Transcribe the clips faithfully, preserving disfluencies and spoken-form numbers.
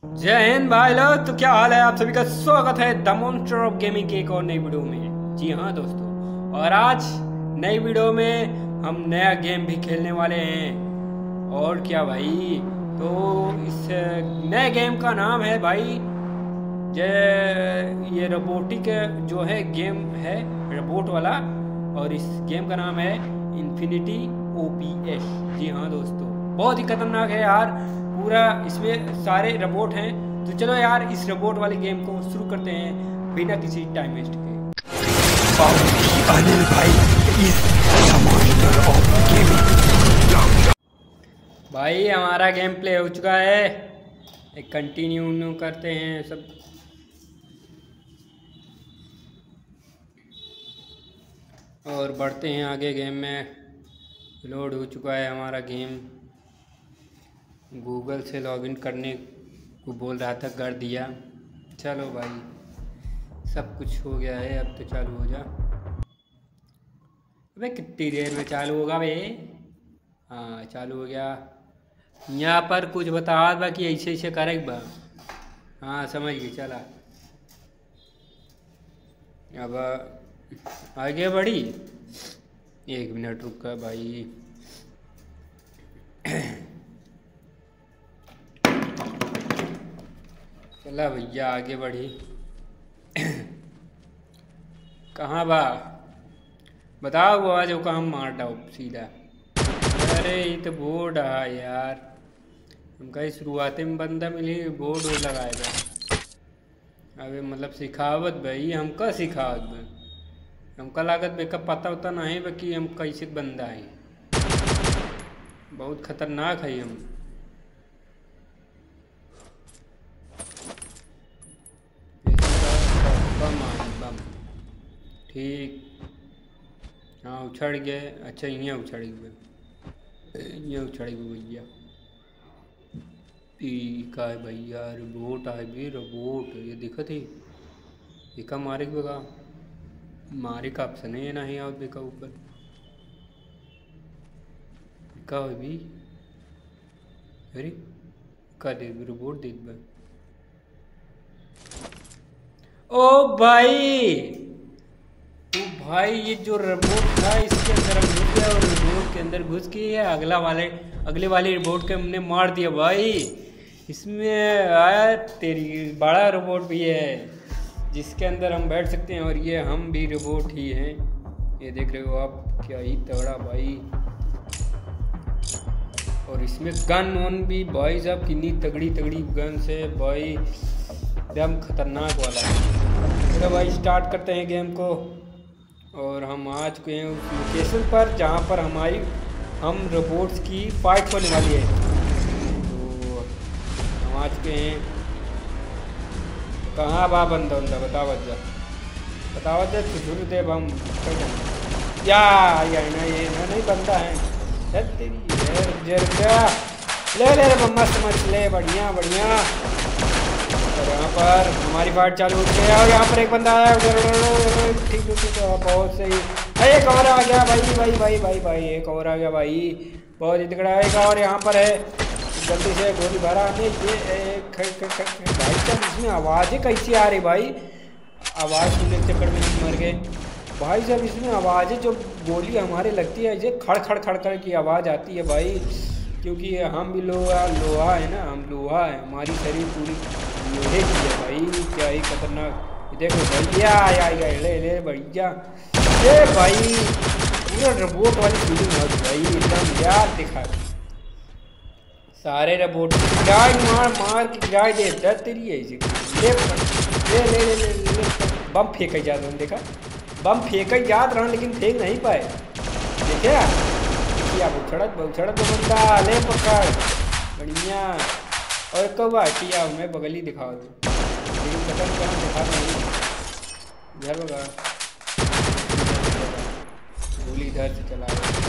जय हिंद भाई लोग। तो क्या हाल है आप सभी का स्वागत है द मॉन्स्टर ऑफ गेमिंग की एक और नई वीडियो में। जी हाँ दोस्तों, और आज नई वीडियो में हम नया गेम भी खेलने वाले हैं। और क्या भाई, तो इस नए गेम का नाम है भाई जय ये रोबोटिक जो है गेम है, रोबोट वाला। और इस गेम का नाम है इन्फिनिटी ओ पी एस। जी हाँ दोस्तों, बहुत ही खतरनाक है यार। पूरा इसमें सारे रोबोट हैं। तो चलो यार इस रोबोट वाले गेम को शुरू करते हैं बिना किसी टाइम वेस्ट के। अनिल भाई इस मॉन्स्टर ऑफ गेमिंग। भाई हमारा गेम प्ले हो चुका है, एक कंटिन्यू करते हैं सब। और बढ़ते हैं आगे गेम में। लोड हो चुका है हमारा गेम। गूगल से लॉगिन करने को बोल रहा था, कर दिया। चलो भाई सब कुछ हो गया है, अब तो चालू हो जा। अबे कितनी देर में चालू होगा बे? हाँ चालू हो गया। यहाँ पर कुछ बता बा कि ऐसे ऐसे करेगा बा। हाँ समझ गई, चला अब आगे बढ़ी। एक मिनट रुका भाई। चला भैया आगे बढ़ी। कहाँ बा बताओ, वो आज को हम मार डाओ सीधा। अरे ये तो बोर्ड है यार, हम कहीं शुरुआती में बंदा मिली बोर्ड हो लगाएगा। अबे मतलब सिखावत भाई, हमका सिखावत भाई, हमका लागत बेका पता होता नहीं बा कि हम कैसे बंदा है। बहुत खतरनाक है हम। बम ठीक, हाँ उछड़ गए। अच्छा यहाँ उछड़ गए, यहाँ उछड़ गए भैया। का है भैया रोबोट आए भी, रोबोट ये दिखत ही एका मारे के बगा मारे का ऑप्शन है नहीं आओ देखा ऊपर का है भी। अरे का दे रोबोट देख बा। ओ भाई तो भाई ये जो रोबोट था इसके अंदर हम घुस गया, और रोबोट के अंदर घुस के अगला वाले अगले वाले रोबोट के हमने मार दिया भाई। इसमें आया तेरी बड़ा रोबोट भी है जिसके अंदर हम बैठ सकते हैं, और ये हम भी रोबोट ही हैं। ये देख रहे हो आप, क्या ही तगड़ा भाई। और इसमें गन वन भी भाई साहब, कितनी तगड़ी तगड़ी गन से भाई, एकदम खतरनाक वाला है। चलो भाई स्टार्ट करते हैं गेम को। और हम आ चुके हैं उस लोकेशन पर जहाँ पर हमारी हम रोबोट्स की फाइट होने वाली है। तो हम आ चुके हैं। कहाँ बा बंदा बंदा बताओ जा बताओ जा छुट दे हम या या ना ये ना नहीं बंदा है तेरी ले ले ले मस्त मस्त ले, बढ़िया बढ़िया। और यहाँ पर हमारी फाइट चालू हो गई है, और यहाँ पर एक बंदा आया उधर। ठीक ठीक ठीक, बहुत सही। एक और आ गया भाई भाई भाई भाई भाई एक और आ गया भाई, बहुत ही तगड़ा है। और यहाँ पर है, जल्दी से गोली भरा नहीं ये भाई। सब इसमें आवाज़ें कैसी आ रही भाई, आवाज़ सुनने के चक्कर में मर गए भाई साहब। इसमें आवाज़ें जो गोली हमारे लगती है, ये खड़ खड़ खड़ खड़ की आवाज़ आती है भाई, क्योंकि हम भी लोहा लोहा है ना, हम लोहा है, हमारी शरीर पूरी लोहे की है भाई। क्या ही खतरनाक। देखो भैया आया ले ले भैया, ये भाई पूरा रोबोट वाली फीलिंग है भाई, एकदम याद दिखा। सारे रोबोट गिराई मार मार के गिराई दे दर तेरी है। ले ले ले ले ले ले बम फेंका याद रहा, देखा बम फेंका याद रहा लेकिन फेंक नहीं पाए। देखे अब उछड़त उछड़त बंदा ले पकड़ बढ़िया। और कब आती है मैं बगल ही दिखा दो, लेकिन पता नहीं कहाँ दिखा नहीं घर बगा। गोली इधर से चला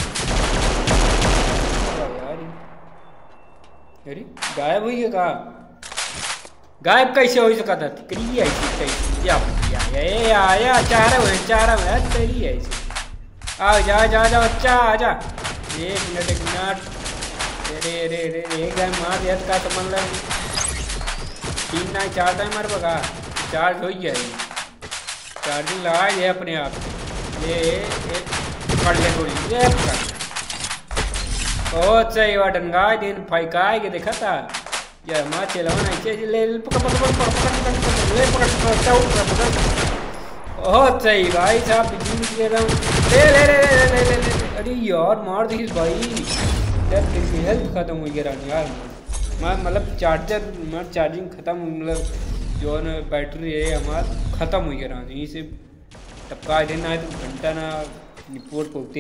यार। अरे गायब हुई है कहाँ? गायब कैसे हो सका था? करिए ऐसी कैसे क्या आया आया चारा हुए चारा हुआ तेरी ऐसी। आओ जा जा जा बच्चा आ जा। एक मिनट एक मिनट। अरे अरे अरे एक गाय मार दिया का तो मतलब तीन ना चार टाइम मार बगा चार्ज हो गया है चार्जिंग लगा ये अपने आप ये पकड़ ले गोली ये पकड़ बहुत सही हुआ डंगा दिन फाइका के देखा था ये माँ चलाओ ना इसे ले पकड़ पकड़ पकड़ पकड़ ले पकड़ पकड़ पकड़ बहुत सही भाई साहब बिजली ले रहा हूँ ले ले ले ले ले ले ले अरे यार मार दी भाई यार तेरी हेल्थ खत्म हो गया यार मैं मतलब चार्जर मैं चार्जिंग खत्म मतलब जो है बैटरी है हमारा खत्म हो गया यहीं से टपका देना है तो घंटा ना रिपोर्ट पहुँचते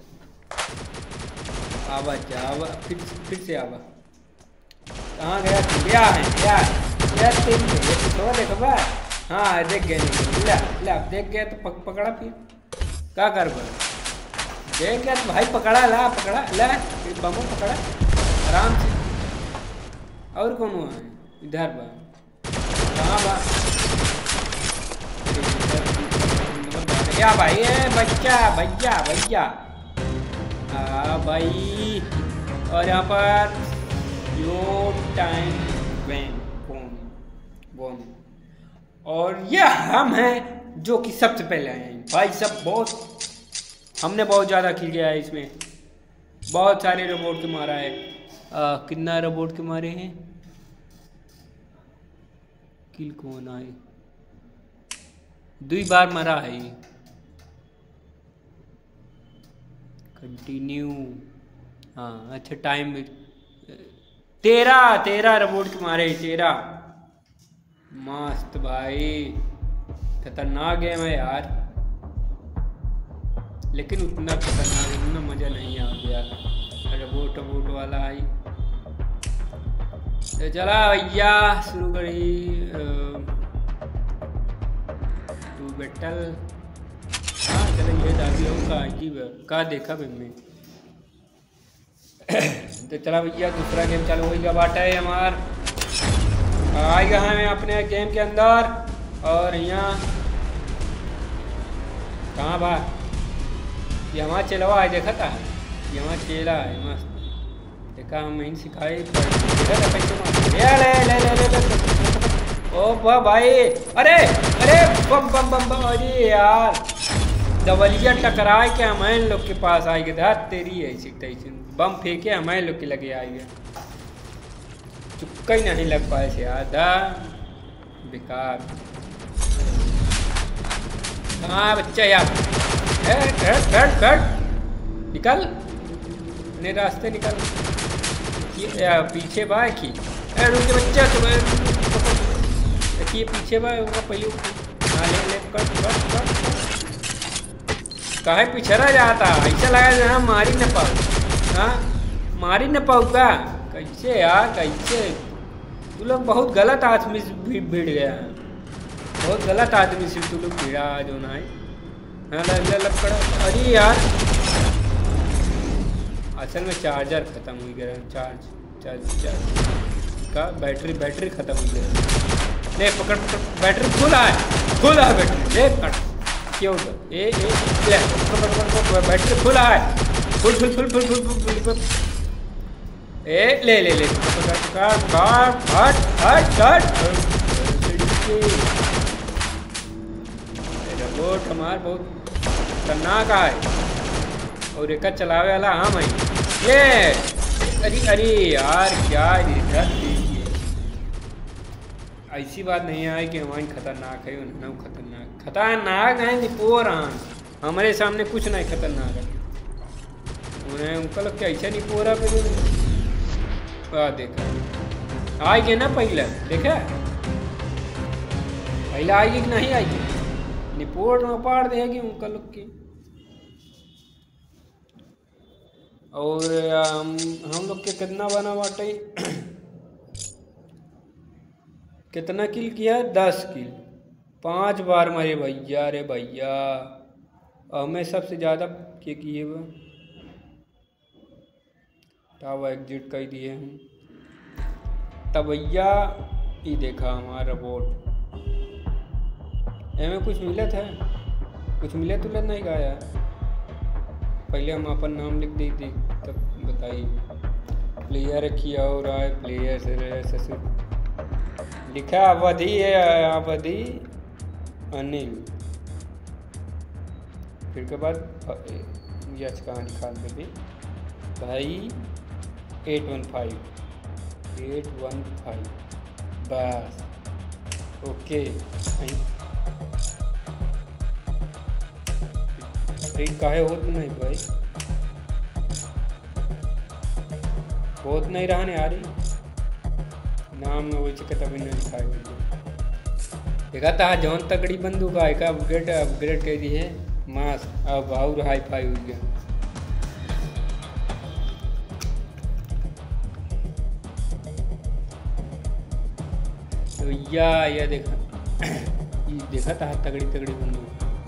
आवा जावा फिर फिर से आवा कहाँ गया क्या है क्या यार तेरी तो देखो बा हाँ देख गए ला ला देख गया तो पक, पकड़ा फिर क्या कर बा देख गया तो भाई पकड़ा ला पकड़ा ला फिर बमो पकड़ा आराम से और कौन हुआ है इधर बा कहाँ बा या भाई है बच्चा भैया भैया हाँ भाई और यहाँ पर यो टाइम वैन फोन बोन और ये हम हैं जो कि सबसे पहले आए हैं भाई सब बहुत हमने बहुत ज़्यादा किल किया है इसमें बहुत सारे रोबोट के मारा है आ, कितना रोबोट के मारे हैं किल कौन आए दो बार मरा है कंटिन्यू हाँ अच्छा टाइम तेरह तेरह रोबोट के मारे तेरह मस्त भाई खतरनाक गेम है यार लेकिन उतना खतरनाक उतना मज़ा नहीं आ गया रोबोट रोबोट वाला आई तो चला भैया शुरू करी टू बैटल हाँ चलो ये दादी का जी का देखा मैंने तो चला भैया दूसरा गेम चालू हो गया बाटा है हमार आएगा हमें अपने गेम के अंदर और यहाँ कहाँ बा ये हमारा चलवा है देखा था ये हमारा चेला है मस्त देखा हम यहीं सिखाए ले ले ले ले ले ओ वाह भाई अरे अरे बम बम बम बम अरे यार दवलिया टकराए के हमारे लोग के पास आएगी धार तेरी है ऐसी बम फेंके हमारे लोग के लगे आएगा चुक्का ही नहीं लग पाए से आधा बेकार हाँ बच्चा यार बैठ बैठ निकल अपने रास्ते निकल ये पीछे बा की रुक बच्चा तो देखिए पीछे बा पहले हाँ ले ले कट कट कट काहे पिछड़ा जाता ऐसा लगा जहाँ मारी न पाऊ हाँ मारी न पाऊ का कैसे यार कैसे तू लोग बहुत गलत आदमी से भिड़ गया है बहुत गलत आदमी से तू लोग भिड़ा जो ना है लग पड़ा अरे यार असल में चार्जर ख़त्म हो गया चार्ज चार्ज चार्ज का बैटरी बैटरी ख़त्म हो गया ले पकड़ पकड़ बैटरी फुल है फुल है बैटरी ले कट क्यों ए ए ले बैटरी फुल है full full full full full full full ए ले ले ले काट काट हट हट रोबोट हमार बहुत खतरनाक है और एक चलावे वाला हम है ये अरे अरे यार क्या ऐसी बात नहीं है कि हमारी खतरनाक है उन्हें खतरनाक खतरनाक है निपोर हमारे सामने कुछ नहीं खतरनाक है उन्हें उनका लोग क्या ऐसा निपोरा पे देखा आएगी ना पहले देखा पहले आएगी कि नहीं आएगी निपोर में पाड़ देगी उनका लोग की और हम हम लोग के कितना बना बाटे कितना किल किया दस किल पांच बार मारे भैया रे भैया हमें सबसे ज़्यादा के किए हुए टावा एग्जिट कर दिए हम तब भैया ये देखा हमारा रोबोट हमें कुछ मिला था कुछ मिले तो नहीं गाया पहले हम अपन नाम लिख दी थी तब बताइए प्लेयर किया और आए प्लेयर से ससुर लिखा अवधि है, अवधि अनिल, फिर के बाद यस कहाँ लिखा बेबी भाई eight one five eight one five बस ओके। रीड काहे होत नहीं भाई, होत नहीं रहा नहीं आ रही नाम में वही चक्कर तभी नहीं लिखाई हुई। देखा था जौन तगड़ी बंदूक आए का अपग्रेड अपग्रेड कर दी है मास, अब और हाई फाई हो गया। तो या या देखा ये देखा था तगड़ी तगड़ी बंदूक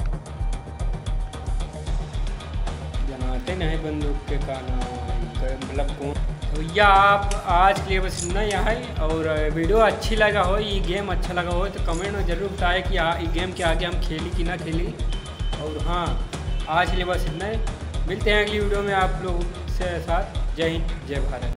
बनाते नहीं बंदूक के का नाम मतलब कौन। तो या आप आज के लिए बस इतना ही है, और वीडियो अच्छी लगा हो, ये गेम अच्छा लगा हो तो कमेंट में ज़रूर बताएं कि ये गेम के आगे हम खेली कि ना खेली। और हाँ आज के लिए बस इतना ही, मिलते हैं अगली वीडियो में आप लोग से साथ। जय हिंद जय भारत।